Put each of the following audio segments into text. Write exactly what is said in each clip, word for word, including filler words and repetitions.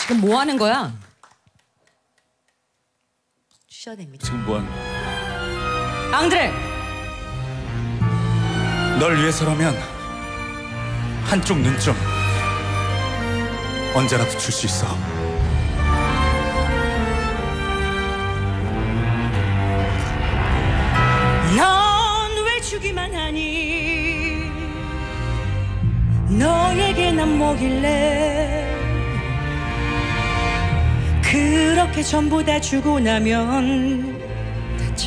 지금 뭐 하는 거야? 주셔야 됩니다. 지금 뭐하는? 앙드레! 널 위해서라면 한쪽 눈좀 언제라도 줄 수 있어. 넌 왜 주기만 하니? 너에게 난 뭐길래 그렇게 전부 다 주고 나면 대체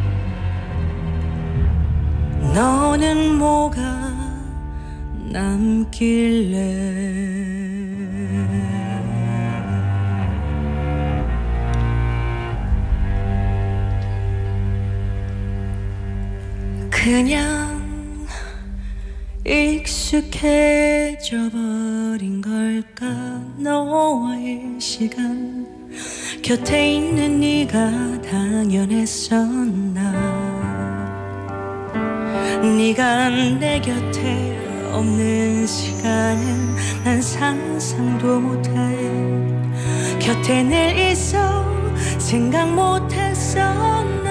너는 뭐가 남길래? 그냥 익숙해져 버린 걸까? 너와의 시간 곁에 있는 네가 당연했었나? 네가 내 곁에 없는 시간은 난 상상도 못해. 곁에 늘 있어 생각 못했었나?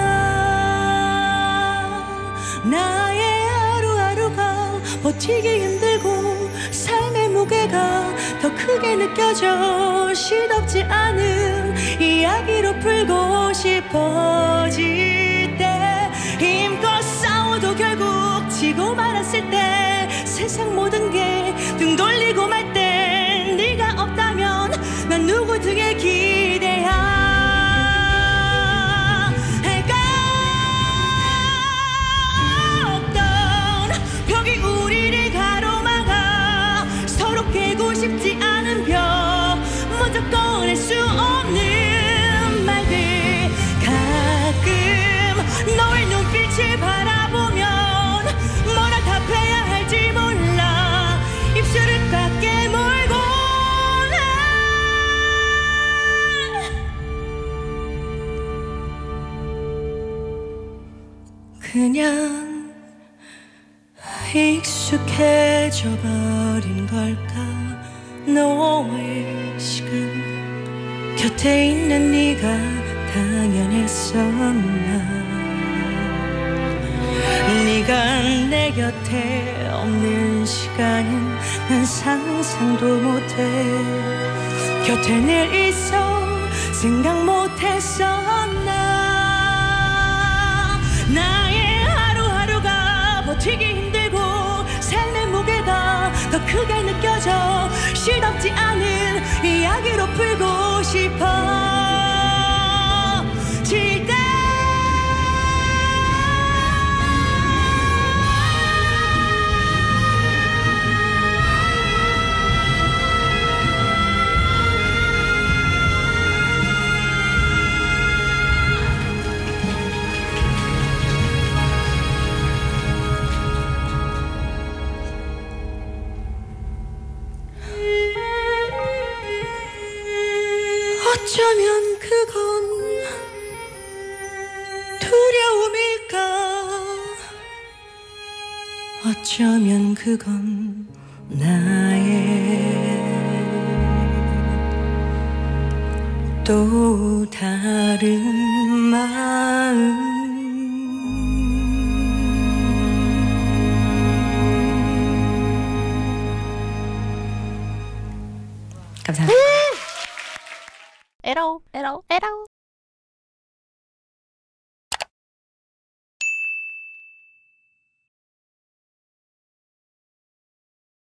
나의 하루하루가 버티기 힘들고 삶의 무게가 더 크게 느껴져. 시덥지 않은 이야기로 풀고 싶어질 때 힘껏 싸워도 결국 지고 말았을 때 세상 모든 게 등 돌리고 말 때 네가 없다면 난 누구 등에 기대야 할까? 없던 벽이 우리를 가로막아 서로 깨고 싶지 않은 벽 먼저 꺼낼 수 없는 말들. 가끔 너의 눈빛을 바라보면 뭐라 답해야 할지 몰라. 입술을 밖에 몰고 나 그냥 익숙해져 버린 걸까? 너와의 시간 곁에 있는 네가 당연했었나? 네가 내 곁에 없는 시간은 난 상상도 못해. 곁에 늘 있어 생각 못했었나? 나의 하루하루가 버티기 힘들고 삶의 무게가 더 크게 느껴져. 시덥지 않은 이야기로 풀고 싶어 질 때 어쩌면 그건 두려움일까? 어쩌면 그건 나의 또 다른 마음. 감사합니다. 에러 에러 에러